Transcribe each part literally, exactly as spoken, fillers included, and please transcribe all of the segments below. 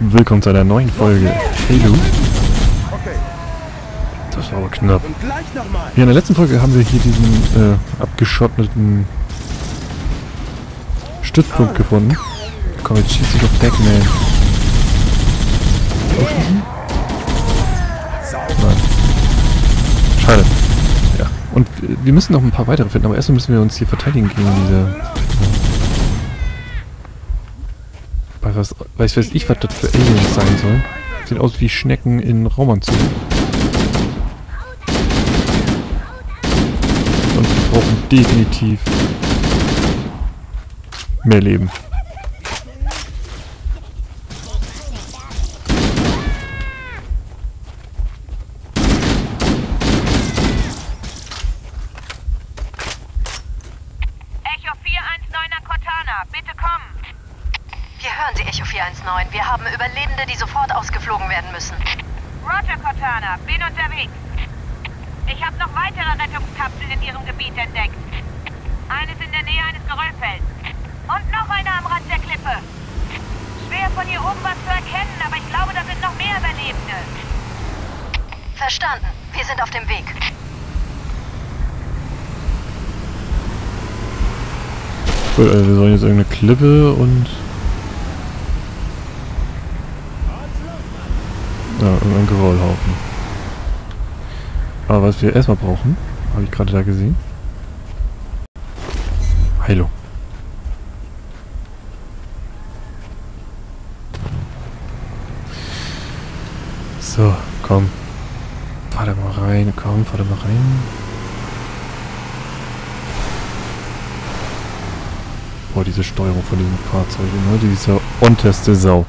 Willkommen zu einer neuen Folge Halo. Das war aber knapp. Ja, in der letzten Folge haben wir hier diesen äh, abgeschotteten Stützpunkt gefunden. Komm, jetzt schießt sich auf Backman. Aufschießen? Nein. Schade. Ja. Und wir müssen noch ein paar weitere finden, aber erstmal müssen wir uns hier verteidigen gegen diese... Bei was, weiß weiß ich, was das für Aliens sein soll. Sieht aus wie Schnecken in Raumanzug. Und wir brauchen definitiv mehr Leben. Echo vier eins neuner Cortana, bitte kommen. Wir hören Sie, Echo vier eins neun. Wir haben Überlebende, die sofort ausgeflogen werden müssen. Roger, Cortana. Bin unterwegs. Ich habe noch weitere Rettungskapseln in Ihrem Gebiet entdeckt. Eines in der Nähe eines Geröllfelds. Und noch eine am Rand der Klippe. Schwer von hier oben was zu erkennen, aber ich glaube, da sind noch mehr Überlebende. Verstanden. Wir sind auf dem Weg. Gut, also wir sollen jetzt irgendeine Klippe und... Ja, irgendein Geröllhaufen. Aber was wir erstmal brauchen, habe ich gerade da gesehen. Heilung. So, komm. Fahr da mal rein, komm, fahr da mal rein. Boah, diese Steuerung von diesen Fahrzeugen, ne? Die ist ja unterste Sau.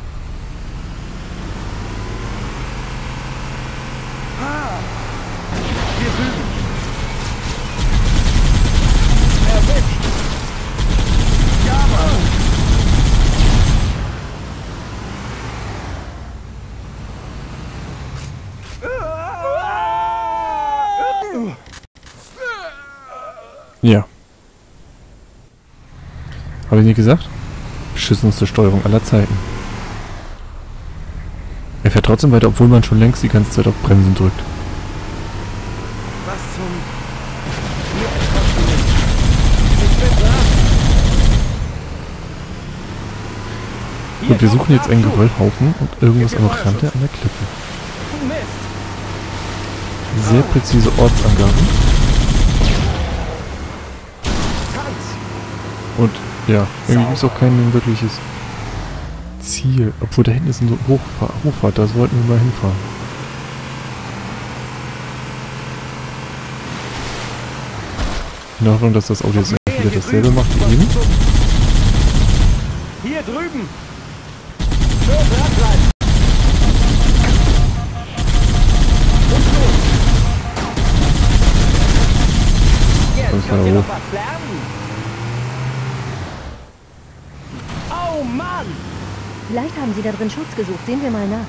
Ja. Habe ich nicht gesagt? Beschissenste Steuerung aller Zeiten. Er fährt trotzdem weiter, obwohl man schon längst die ganze Zeit auf Bremsen drückt. Was zum... Gut, wir suchen jetzt einen Geröllhaufen und irgendwas am Rande an der Klippe. Sehr präzise Ortsangaben. Und ja, irgendwie gibt es auch kein wirkliches Ziel. Obwohl da hinten ist ein Hochfahr Hochfahrt, da sollten wir mal hinfahren. In der Hoffnung, dass das Auto jetzt wieder dasselbe macht wie eben. Hier drüben! Schön dranbleiben! Und los! Jetzt könnt ihr noch was lernen! Oh Mann! Vielleicht haben sie da drin Schutz gesucht. Sehen wir mal nach.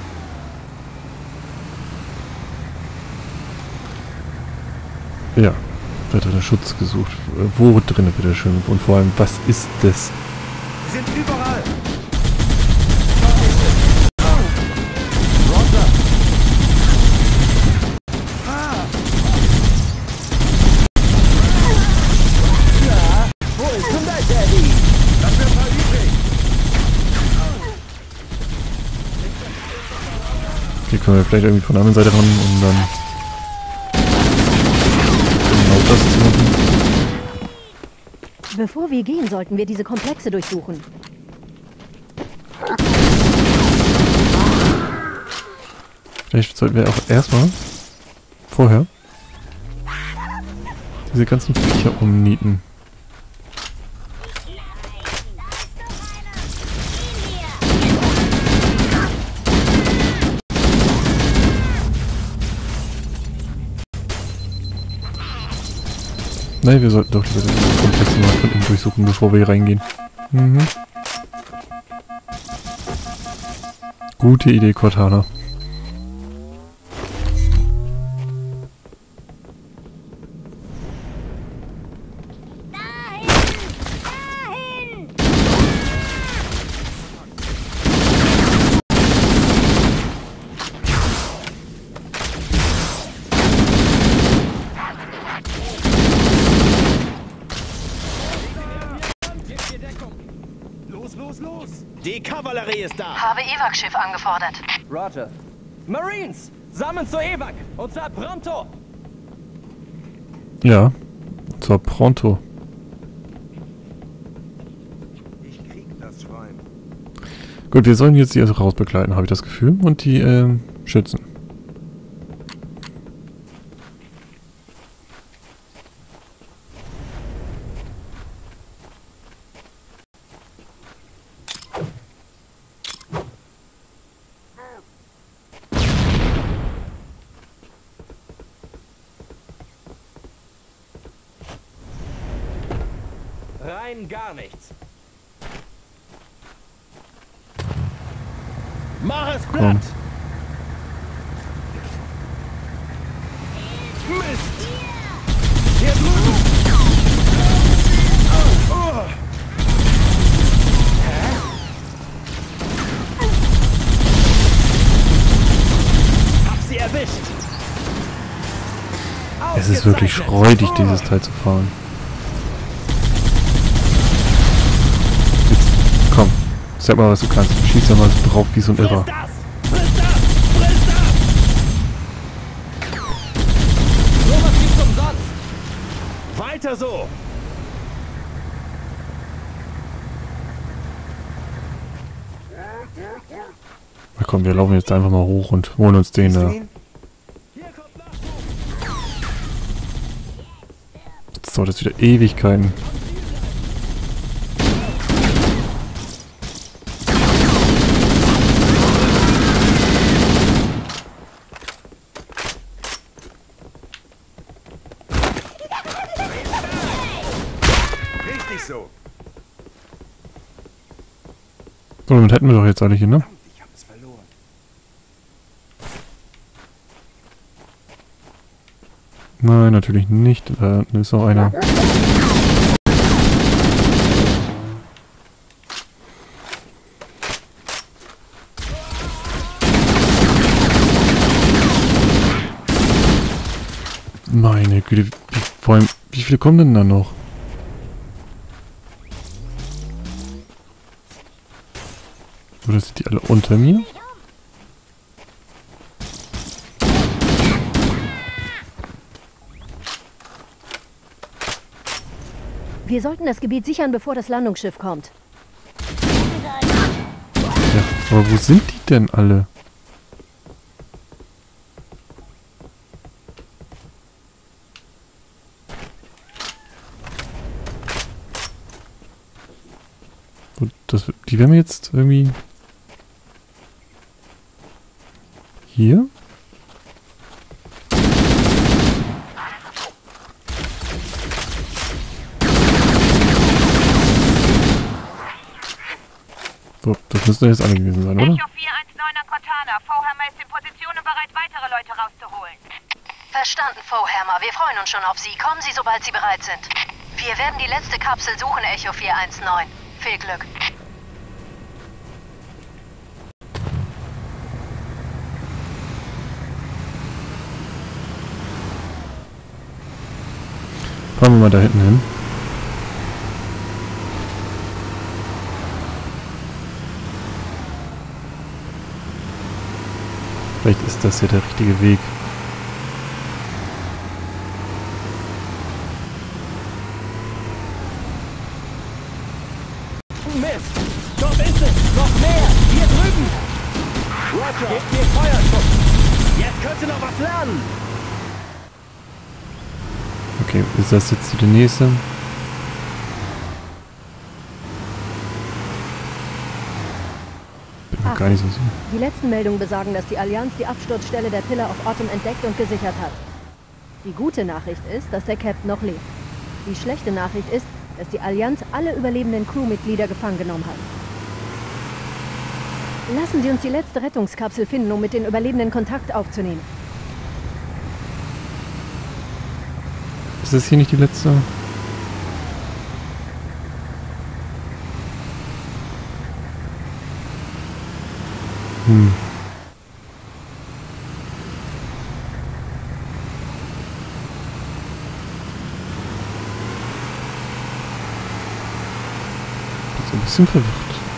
Ja, da drin Schutz gesucht. Wo drinne bitteschön? Und vor allem, was ist das? Sie sind überall! Da ist es! Oh. Roger! Ah! Ja, wo ist denn dein Daddy? Das wird mal übrig! Hier können wir vielleicht irgendwie von der anderen Seite ran, um dann genau das zu machen. Bevor wir gehen, sollten wir diese Komplexe durchsuchen. Vielleicht sollten wir auch erstmal vorher diese ganzen Viecher umnieten. Nein, wir sollten doch lieber den Komplex mal von innen durchsuchen, bevor wir hier reingehen. Mhm. Gute Idee, Cortana. Los, los, los! Die Kavallerie ist da! Habe Evac-Schiff angefordert. Roger. Marines! Sammeln zur Evac! Und zwar pronto! Ja, und zwar pronto. Ich krieg das Schwein. Gut, wir sollen jetzt die also rausbegleiten, habe ich das Gefühl. Und die, äh, schützen. Rein gar nichts. Mach es platt! Mist! Hier drüben! Oh, oh. Hä? Hab sie erwischt! Es ist wirklich schreudig, dieses Teil zu fahren. Jetzt, komm, sag mal, was du kannst. Schieß doch mal so drauf wie so ein Irrer. Friss das! Friss das! Friss das! Sowas gibt's umsonst! Weiter so! Na komm, wir laufen jetzt einfach mal hoch und holen uns den da. Hier kommt Nachschub! Jetzt dauert es wieder Ewigkeiten. Richtig so! So, damit hätten wir doch jetzt alle hier, ne? Ich hab es verloren. Nein, natürlich nicht. Da ist noch einer. Meine Güte, wie, vor allem, wie viele kommen denn da noch? Oder sind die alle unter mir? Wir sollten das Gebiet sichern, bevor das Landungsschiff kommt. Ja, aber wo sind die denn alle? Gut, das, die werden wir jetzt irgendwie... Hier? So, das müsste jetzt alle gewesen sein, oder? Echo vier eins neuner Cortana. V-Hammer ist in Position und bereit, weitere Leute rauszuholen. Verstanden, V-Hammer. Wir freuen uns schon auf Sie. Kommen Sie, sobald Sie bereit sind. Wir werden die letzte Kapsel suchen, Echo vier eins neun. Viel Glück. Fahren wir mal da hinten hin. Vielleicht ist das ja der richtige Weg. Mist! Dort ist es! Noch mehr! Hier drüben! Roger! Gebt mir Feuerschutz! Jetzt könnt ihr noch was lernen! Okay, ist das jetzt die nächste? Bin mir gar nicht so sicher. Die letzten Meldungen besagen, dass die Allianz die Absturzstelle der Pillar of Autumn entdeckt und gesichert hat. Die gute Nachricht ist, dass der Captain noch lebt. Die schlechte Nachricht ist, dass die Allianz alle überlebenden Crewmitglieder gefangen genommen hat. Lassen Sie uns die letzte Rettungskapsel finden, um mit den Überlebenden Kontakt aufzunehmen. Ist das hier nicht die letzte? Hm. Bin so ein bisschen verwirrt.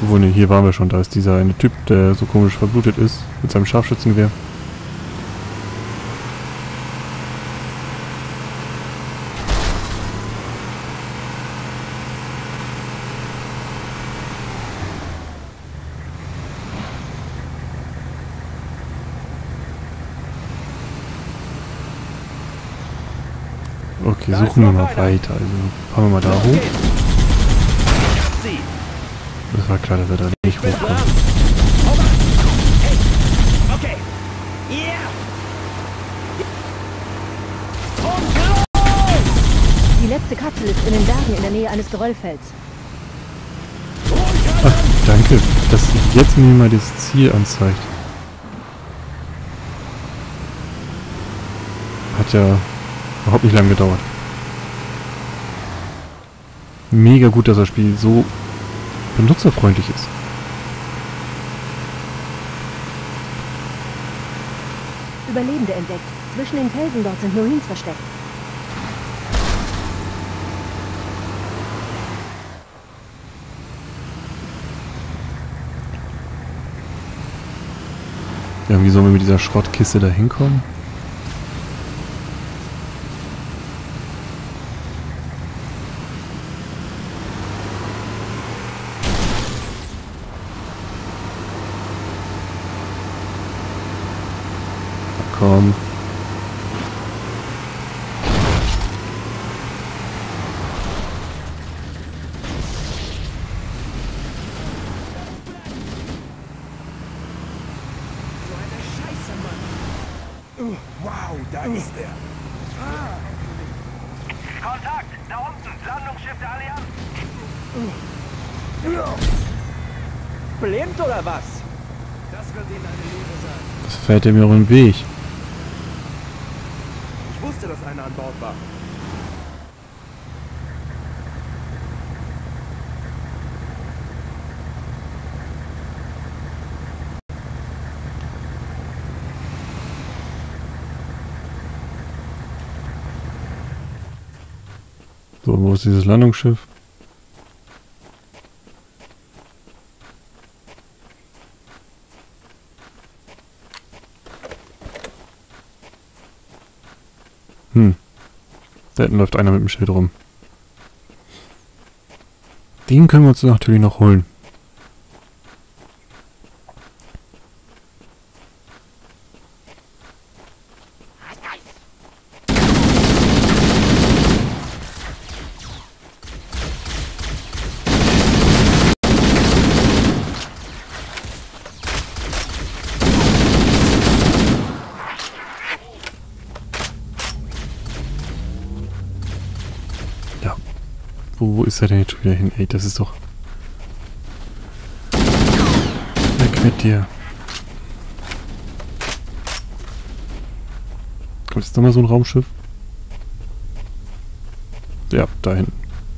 Obwohl, ne, hier waren wir schon. Da ist dieser eine Typ, der so komisch verblutet ist, mit seinem Scharfschützengewehr. Okay, suchen wir mal weiter. Also fahren wir mal da hoch. Das war klar, dass wir da nicht hochkommen. Okay. Die letzte Kapsel ist in den Bergen in der Nähe eines Geröllfelds. Ach, danke, dass jetzt mir mal das Ziel anzeigt. Hat ja überhaupt nicht lange gedauert. Mega gut, dass das Spiel so benutzerfreundlich ist. Überlebende entdeckt. Zwischen den Felsen dort sind Marines versteckt. Ja, wie sollen wir mit dieser Schrottkiste da hinkommen? Komm. Wow, da ist er. Kontakt, da unten, Landungsschiff der Allianz. Blind oder was? Das wird Ihnen eine Lehre sein. Das fährt er mir auch im Weg. Ich wusste, dass einer an Bord war. So, wo ist dieses Landungsschiff? Hm. Da hinten läuft einer mit dem Schild rum. Den können wir uns natürlich noch holen. Wo ist er denn jetzt wieder hin? Ey, das ist doch... Weg mit dir. Kommt jetzt nochmal so ein Raumschiff? Ja, da hinten.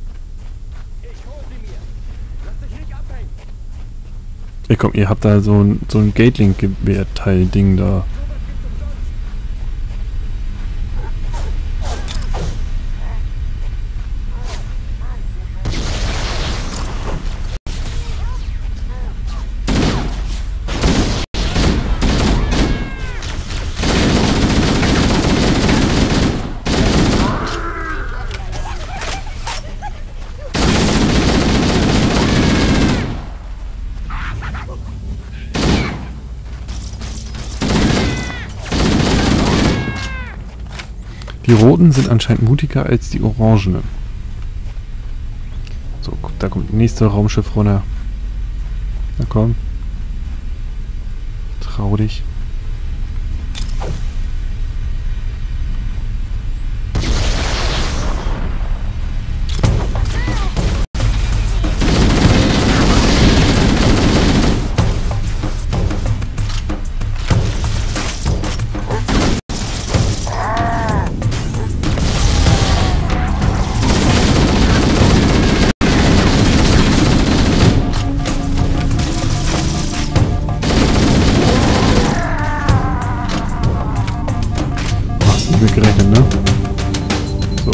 Ey, komm, ihr habt da so ein, so ein Gatling-Gewehr-Teil-Ding da. Die Roten sind anscheinend mutiger als die Orangenen. So, da kommt das nächste Raumschiff runter. Na komm. Trau dich. Gerechnet, ne? So.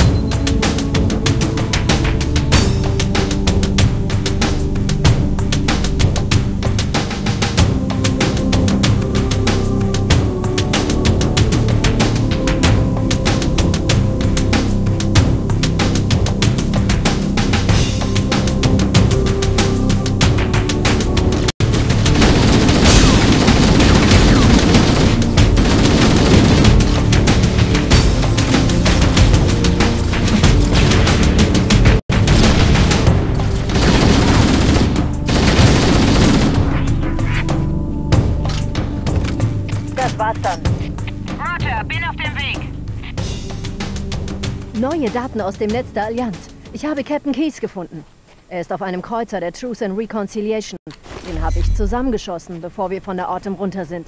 Neue Daten aus dem Netz der Allianz. Ich habe Captain Keyes gefunden. Er ist auf einem Kreuzer der Truth and Reconciliation. Den habe ich zusammengeschossen, bevor wir von der Autumn runter sind.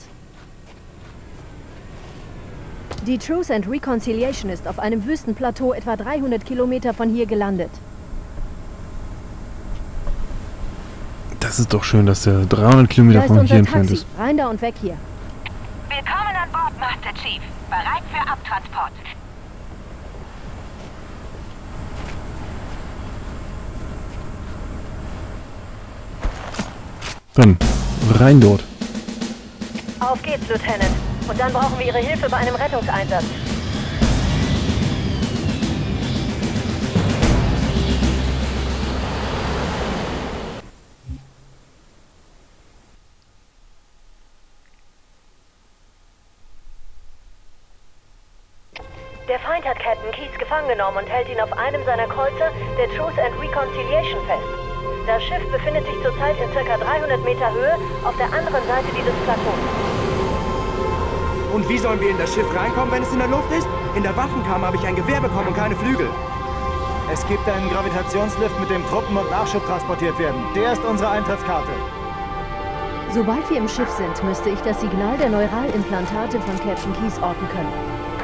Die Truth and Reconciliation ist auf einem Wüstenplateau etwa dreihundert Kilometer von hier gelandet. Das ist doch schön, dass der dreihundert Kilometer von hier entfernt ist. Rein da und weg hier. Willkommen an Bord, Master Chief. Bereit für Abtransport. Dann, rein dort. Auf geht's, Lieutenant. Und dann brauchen wir Ihre Hilfe bei einem Rettungseinsatz. Der Feind hat Captain Keyes gefangen genommen und hält ihn auf einem seiner Kreuzer, der Truth and Reconciliation, fest. Das Schiff befindet sich zurzeit in ca. dreihundert Meter Höhe auf der anderen Seite dieses Plateaus. Und wie sollen wir in das Schiff reinkommen, wenn es in der Luft ist? In der Waffenkammer habe ich ein Gewehr bekommen und keine Flügel. Es gibt einen Gravitationslift, mit dem Truppen und Nachschub transportiert werden. Der ist unsere Eintrittskarte. Sobald wir im Schiff sind, müsste ich das Signal der Neuralimplantate von Captain Keyes orten können.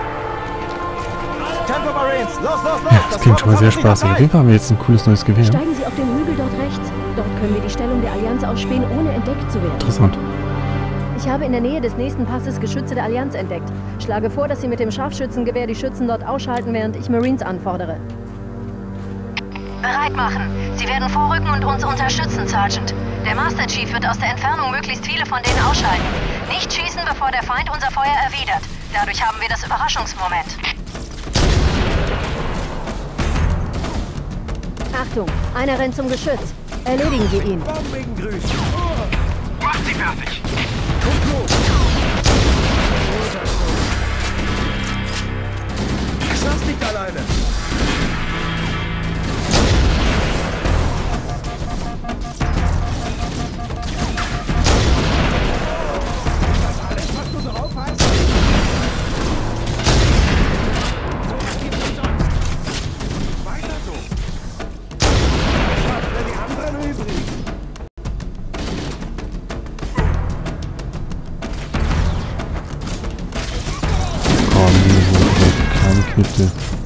Tempo Marines, los, los, los! Ja, das klingt schon mal sehr spaßig. Auf jeden Fall haben wir jetzt ein cooles neues Gewehr. Steigen Sie auf den Hügel dort rechts. Dort können wir die Stellung der Allianz ausspähen, ohne entdeckt zu werden. Interessant. Ich habe in der Nähe des nächsten Passes Geschütze der Allianz entdeckt. Schlage vor, dass Sie mit dem Scharfschützengewehr die Schützen dort ausschalten, während ich Marines anfordere. Bereit machen. Sie werden vorrücken und uns unterstützen, Sergeant. Der Master Chief wird aus der Entfernung möglichst viele von denen ausschalten. Nicht schießen, bevor der Feind unser Feuer erwidert. Dadurch haben wir das Überraschungsmoment. Achtung, einer rennt zum Geschütz. Erledigen Sie ihn. Bombengrüß. Macht sie fertig! Ich schaff's nicht alleine. Das alles, was du drauf hast? Weiter so. Was für die anderen übrig? Oh, nee, so kleine Knifte.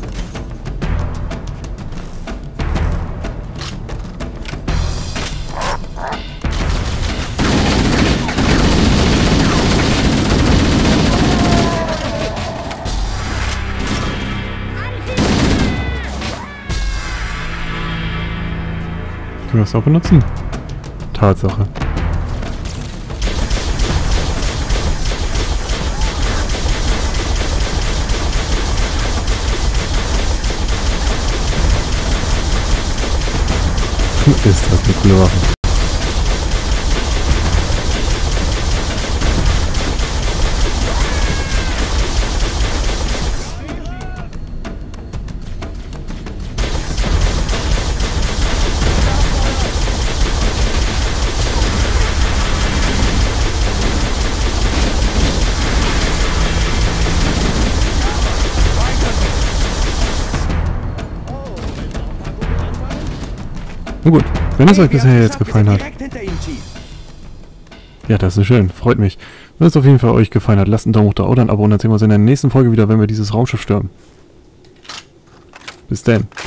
Können wir das auch benutzen? Tatsache. Ist das eine coole Waffe. Na gut, wenn es euch bisher jetzt gefallen hat. Ja, das ist schön, freut mich. Wenn es auf jeden Fall euch gefallen hat, lasst einen Daumen hoch da oder ein Abo und dann sehen wir uns in der nächsten Folge wieder, wenn wir dieses Raumschiff stürmen. Bis dann.